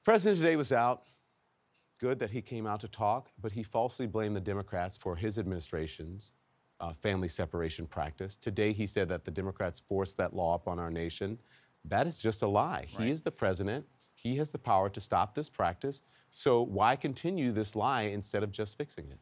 President today was out. Good that he came out to talk, but he falsely blamed the Democrats for his administration's family separation practice. Today, he said that the Democrats forced that law upon our nation. That is just a lie. Right. He is the president. He has the power to stop this practice. So why continue this lie instead of just fixing it?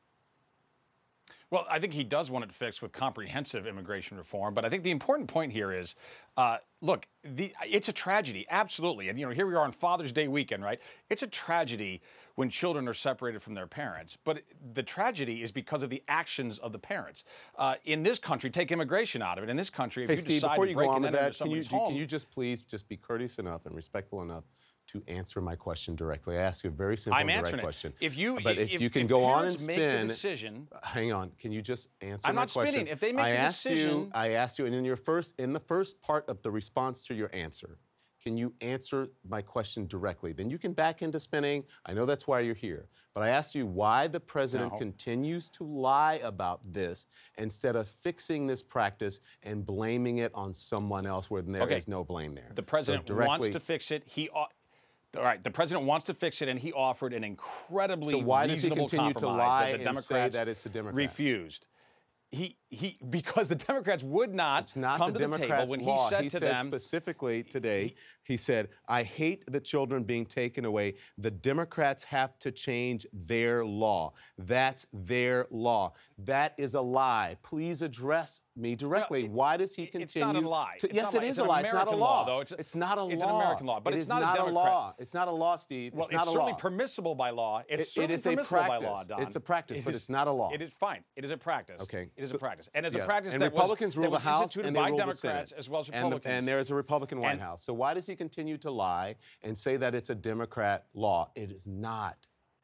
Well, I think he does want it fixed with comprehensive immigration reform. But I think the important point here is, look, it's a tragedy, absolutely. And, you know, here we are on Father's Day weekend, right? It's a tragedy when children are separated from their parents. But the tragedy is because of the actions of the parents. In this country, take immigration out of it. In this country, if you Steve, decide before to you break go on and with enter that, somebody's home... Can you just please just be courteous enough and respectful enough to answer my question directly? I ask you a very simple and direct question. If you can go on and make spin, the decision, hang on. Can you just answer I'm my not question? spinning. If they make the decision, I asked you, and in the first part of the response to your answer, can you answer my question directly? Then you can back into spinning. I know that's why you're here. But I asked you why the president continues to lie about this instead of fixing this practice and blaming it on someone else where there is no blame there. The president wants to fix it. All right, the president wants to fix it, and he offered an incredibly reasonable compromise that the Democrats refused. Because the Democrats would not come to the table when he said to them... specifically today, he said, I hate the children being taken away. The Democrats have to change their law. That's their law. That is a lie. Please address me directly. Well, why does he continue? It's not a lie. Yes, it is a lie. It's not a law. Though. It's not a law. It's an American law, but it's not a law. It's not a law, Steve. Well, it's not a law. It's certainly permissible by law. It's certainly permissible by law, Don. It's a practice, but it's not a law. It is fine. It is a practice. Okay. It is a practice. And it's a practice and that Republicans rule the House and they by rule Democrats the Senate. as well as Republicans. And there is a Republican White House. So why does he continue to lie and say that it's a Democrat law? It is not.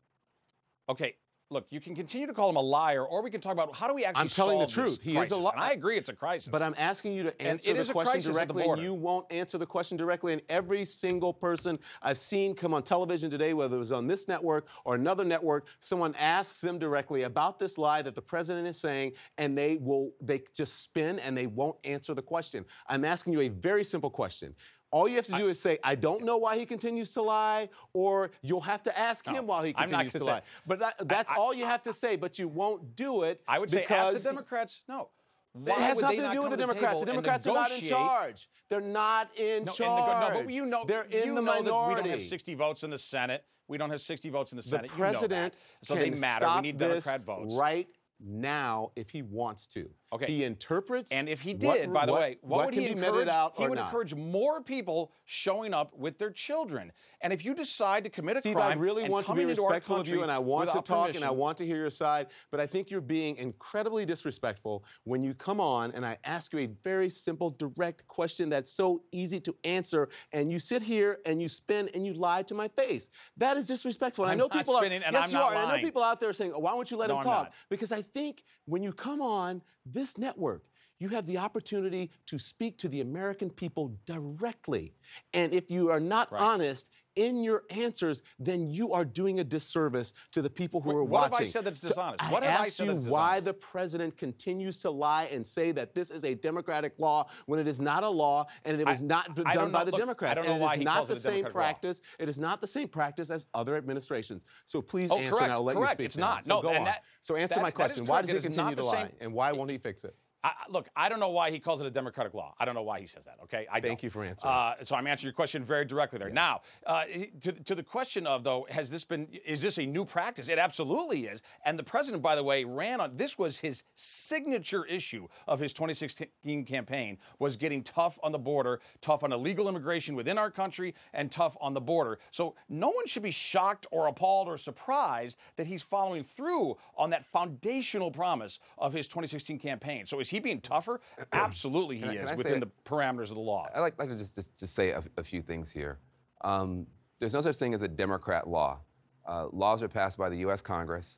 Okay. Look, you can continue to call him a liar, or we can talk about how do we actually solve I'm telling the truth. He is a liar. I agree it's a crisis. But I'm asking you to answer the question directly, and you won't answer the question directly. And every single person I've seen come on television today, whether it was on this network or another network, someone asks them directly about this lie that the president is saying, and they just spin and they won't answer the question. I'm asking you a very simple question. All you have to do is say, I don't know why he continues to lie, or you'll have to ask him why he continues to lie. But that's all you have to say, but you won't do it. I would say ask the Democrats, no. It has nothing to do with the Democrats. The Democrats are not in charge. They're not in charge. No, but you know, they're in the minority. That we don't have 60 votes in the Senate. We don't have 60 votes in the Senate. The president so they matter. We need Democrat votes. Right now, if he wants to. Okay. He interprets. And if he did, by the way, what would he encourage? He would not? Encourage more people showing up with their children. And if you decide to commit a Steve, crime, I really want to be respectful of you, and I want to talk, permission, and I want to hear your side. But I think you're being incredibly disrespectful when you come on and I ask you a very simple, direct question that's so easy to answer, and you sit here and you spin and you lie to my face. That is disrespectful. I'm not spinning, and I'm not lying. I know people out there saying, oh, why won't you let him talk? Not. Because I think when you come on this network, you have the opportunity to speak to the American people directly. And if you are not honest in your answers, then you are doing a disservice to the people who are watching. What have I said that's dishonest? I asked you why the president continues to lie and say that this is a Democratic law when it is not a law and it was not done by the Democrats. I don't know why he calls it a Democratic practice. It is not the same practice as other administrations. So please answer, and I'll let you speak. It's not. So go on. So answer my question. Why does he continue to lie, and why won't he fix it? Look, I don't know why he calls it a Democratic law. I don't know why he says that, okay? Thank you for answering. So I'm answering your question very directly there. Yes. Now, to the question of, though, is this a new practice? It absolutely is. And the president, by the way, this was his signature issue of his 2016 campaign, was getting tough on the border, tough on illegal immigration within our country, and tough on the border. So no one should be shocked or appalled or surprised that he's following through on that foundational promise of his 2016 campaign. So is he being tougher? Absolutely he is, within the parameters of the law. I'd like to just say a few things here. There's no such thing as a Democrat law. Laws are passed by the U.S. Congress.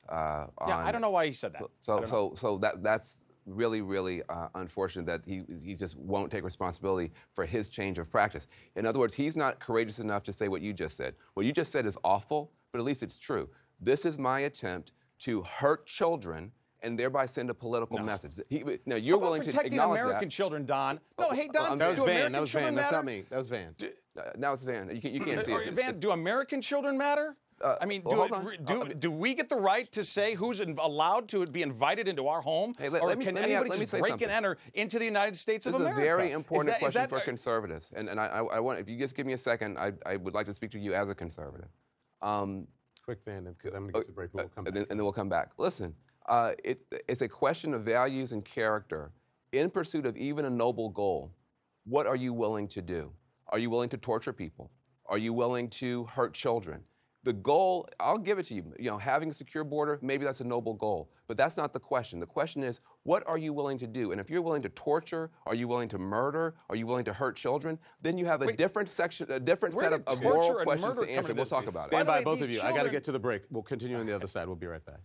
I don't know why he said that. So that's really unfortunate that he just won't take responsibility for his change of practice. In other words, he's not courageous enough to say what you just said. What you just said is awful, but at least it's true. This is my attempt to hurt children and thereby send a political message. Now, you're willing to protecting acknowledge American that. children, Don. No, hey, Don, that was do Van. American That was children Van. That's matter? not me. That was Van. Now it's Van. You can't see it. Van, do American children matter? I mean, do we get the right to say who's allowed to be invited into our home? Hey, or can anybody just break and enter into the United States of America? This is a very important question for conservatives. And I want, if you just give me a second, I would like to speak to you as a conservative. Quick, Van, because I'm going to get to break, but we'll come back. And then we'll come back. Listen, it's a question of values and character. In pursuit of even a noble goal, what are you willing to do? Are you willing to torture people? Are you willing to hurt children? The goal, I'll give it to you, having a secure border, maybe that's a noble goal, but that's not the question. The question is, what are you willing to do? And if you're willing to torture, are you willing to murder, are you willing to hurt children, then you have a different set of moral questions to answer. We'll talk about it. Stand by, both of you. I got to get to the break. We'll continue on the other side. We'll be right back.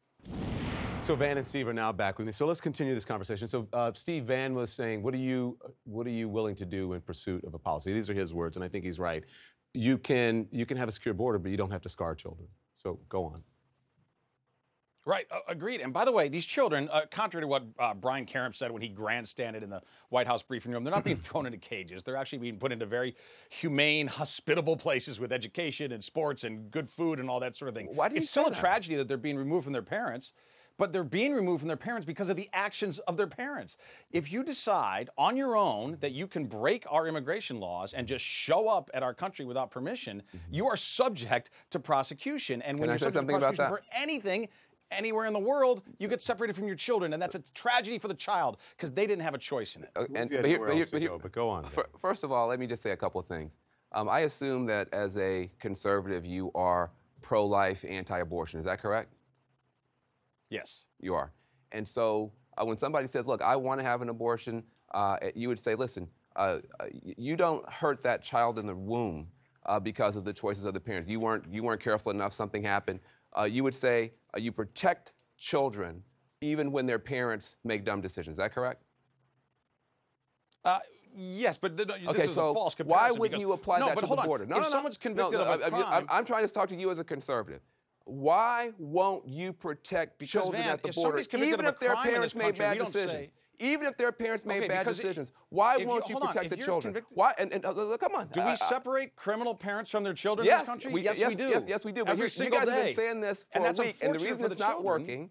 So Van and Steve are now back with me. So let's continue this conversation. So Steve, Van was saying, what are you willing to do in pursuit of a policy? These are his words, and I think he's right. You can have a secure border, but you don't have to scar children. So go on. Right, agreed. And by the way, these children, contrary to what Brian Karem said when he grandstanded in the White House briefing room, they're not being thrown into cages. They're actually being put into very humane, hospitable places with education and sports and good food and all that sort of thing. Why do you It's still a tragedy that they're being removed from their parents, but they're being removed from their parents because of the actions of their parents. If you decide on your own that you can break our immigration laws and just show up at our country without permission, you are subject to prosecution. And when you're subject to prosecution for anything, anywhere in the world, you get separated from your children, and that's a tragedy for the child because they didn't have a choice in it. But go on. First of all, let me just say a couple of things. I assume that as a conservative, you are pro-life, anti-abortion. Is that correct? Yes. You are. And so when somebody says, look, I want to have an abortion, you would say, listen, you don't hurt that child in the womb because of the choices of the parents. You weren't careful enough, something happened. You would say you protect children even when their parents make dumb decisions. Is that correct? Yes, but this is so a false comparison. Why wouldn't you apply that to the border? If someone's convicted of a crime... I'm trying to talk to you as a conservative. Why won't you protect children at the border, even if their parents made bad decisions? Even if their parents made bad decisions, why won't you protect the children? Why? And come on. Do we separate criminal parents from their children in this country? Yes, we do. Yes, we do. Every single day. You guys have been saying this for a week, and the reason it's not working,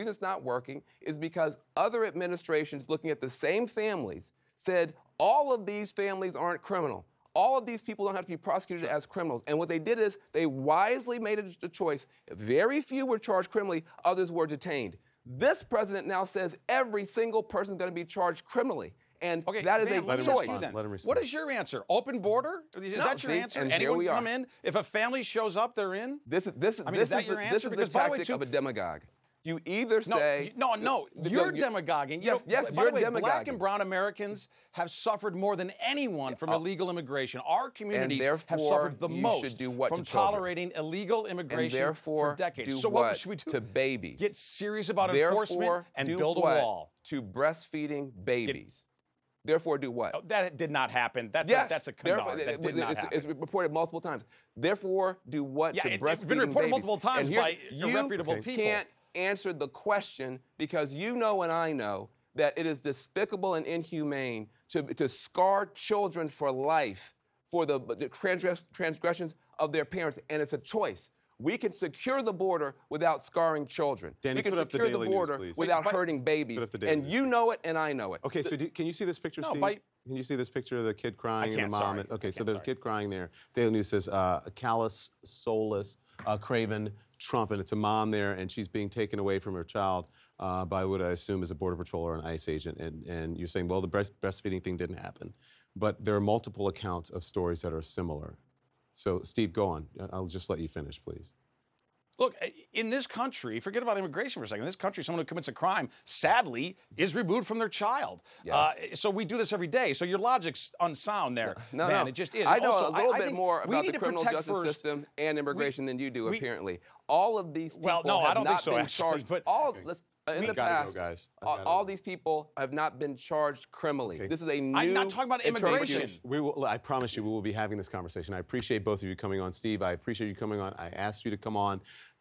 is because other administrations looking at the same families said all of these families aren't criminal. All of these people don't have to be prosecuted as criminals. And what they did is they wisely made a choice. Very few were charged criminally, others were detained. This president now says every single person is going to be charged criminally. And that is a choice. What is your answer? Open border? Is that your answer? Anyone come in? If a family shows up, they're in? Is that your answer? This is the tactic of a demagogue. You either say... No, you're demagoguing. Yes, by the way, black and brown Americans have suffered more than anyone from illegal immigration. Our communities have suffered the most from tolerating illegal immigration for decades. So what should we do? To babies. Get serious about enforcement and build a wall. To breastfeeding babies. Therefore, do what? That did not happen. That's a canard. That did not happen. It's reported multiple times. Therefore, do what to breastfeeding babies? It's been reported multiple times by irreputable people. You can't answer the question because you know and I know that it is despicable and inhumane to scar children for life for the transgressions of their parents, and it's a choice. We can secure the border without scarring children. Danny, we can secure the border without hurting babies. And you know it, and I know it. Okay, so can you see this picture, Steve? Can you see this picture of the kid crying and the mom? Okay, so there's a kid crying there. Daily News says, callous, soulless, craven Trump, and it's a mom there, and she's being taken away from her child by what I assume is a Border Patrol or an ICE agent. And you're saying, well, the breastfeeding thing didn't happen. But there are multiple accounts of stories that are similar. So, Steve, go on. I'll just let you finish, please. Look, in this country, forget about immigration for a second. In this country, someone who commits a crime, sadly, is removed from their child. Yes. So we do this every day. So your logic's unsound there, man. It just is. I know also, a little bit more about the criminal justice system and immigration than you do, apparently. All of these people have not been charged. But in the past, all these people have not been charged criminally. Okay. This is a new... I'm not talking about immigration. I promise you we will be having this conversation. I appreciate both of you coming on. Steve, I appreciate you coming on. I asked you to come on.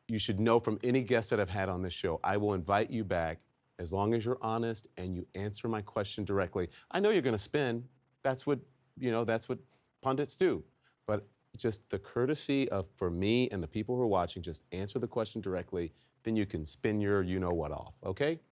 you should know from any guest that I've had on this show, I will invite you back as long as you're honest and you answer my question directly. I know you're going to spin. That's what, that's what pundits do. But just the courtesy of, for me and the people who are watching, just answer the question directly, then you can spin your you-know-what off, okay?